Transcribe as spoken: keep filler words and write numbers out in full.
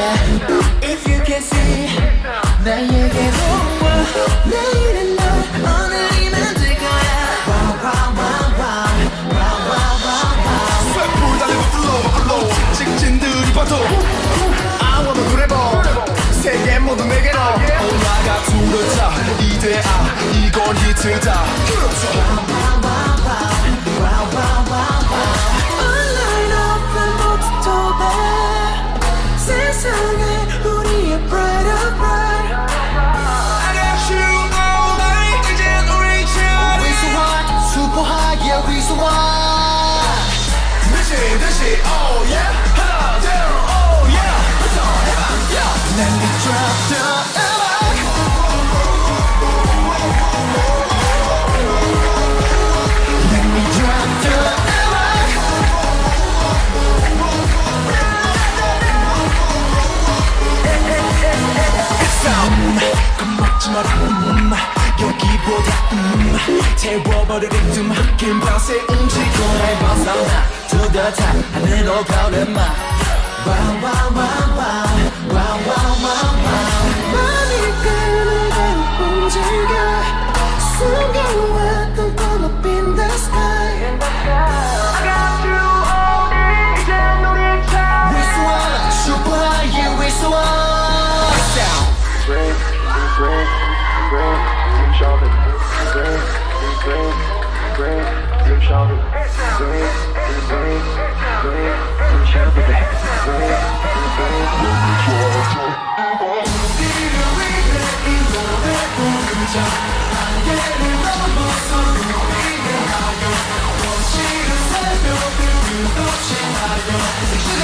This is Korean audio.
If you can see 나에게로 와 내일은 널 오늘이면 될 거야 Wow wow wow wow wow wow wow 쇠불 달리고 flow flow 직진들이 봐도 I wanna 그래봐 세계 모두 내게로 올라가 두르자 이대아 이건 히트다 그렇죠 Wow wow wow wow wow wow Online offline 모두 도배 세상에 우리의 bright up bright I got you all night 이젠 우리 차례 We so hot, super hot, yeah we so hot 듯이 듯이 oh yeah 하나 둘 oh yeah 부터 해봐 yeah Let me drop the 음악 Let me drop the 음악 음, 겁먹지 마라 음, 여기보다 음, 태워버릴 리듬 긴 밤새 움직여 날 벗어나 To the top 하늘로 가오르마 Wow wow wow wow Wow wow wow wow 맘이 끄는 대로 움직여 숨겨왔던 꿈 up in the sky I got you all day 이젠 우리 차례 We so hot, super hot, yeah we so hot Sound Break, break, break, you shout it. Break, break, break, you shout it. Break, break, break, you shout it. Break, break, We'll be right back.